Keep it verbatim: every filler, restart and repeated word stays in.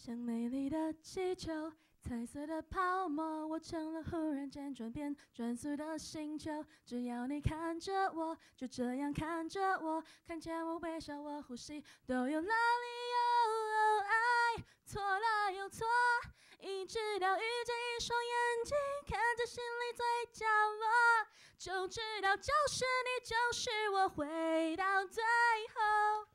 像美丽的气球，彩色的泡沫，我成了忽然间转变转速的星球。只要你看着我，就这样看着我，看见我微笑，我呼吸都有了理由。爱错了又错，一直到遇见一双眼睛，看着心里最角落，就知道就是你，就是我，回到最后。